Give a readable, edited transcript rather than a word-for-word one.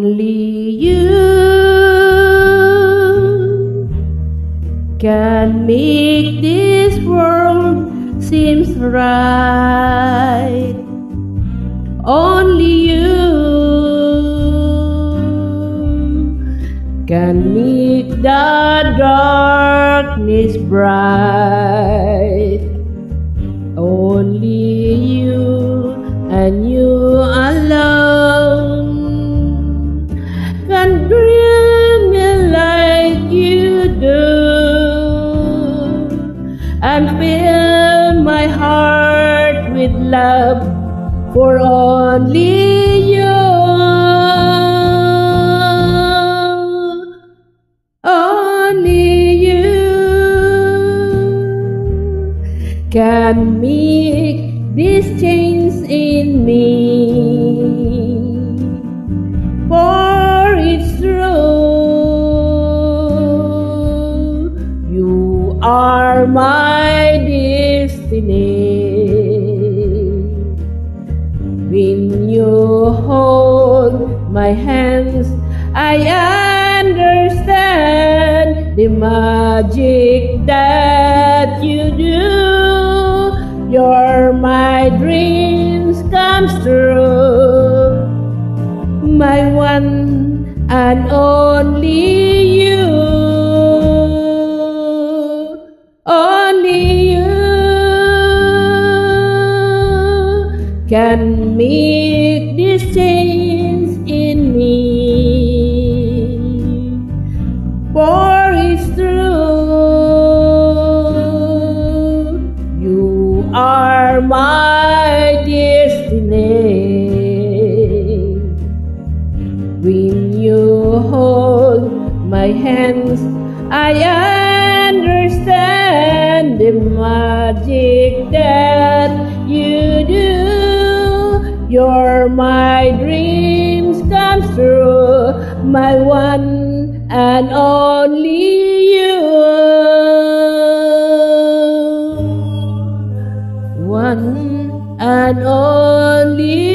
Only you can make this world seems right. Only you can make the darkness bright. Only you and you alone can dream me like you do and fill my heart with love for only you. Only you can make this change in me, for it's true, you are my destiny. When you hold my hands, I understand the magic that you do. You're my dreams comes true, my one and only you. Only you can make this change in me, for it's true, you are my destiny. When you hold my hands, I understand the magic that you do. You're my dreams come true, my one and only you. One and only